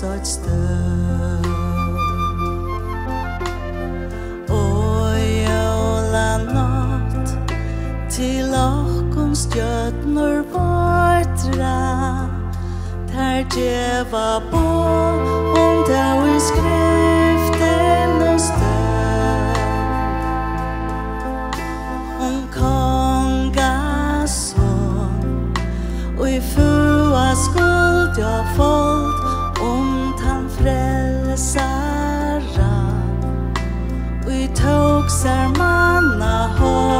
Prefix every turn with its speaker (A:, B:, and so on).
A: ett stöd. Och jola natt till okkom stjörnor bortra, där djeva på om det i skriften och stöd. Om kongason och i fua skuld jag fått om tan frälsara och i tog ser manna håll.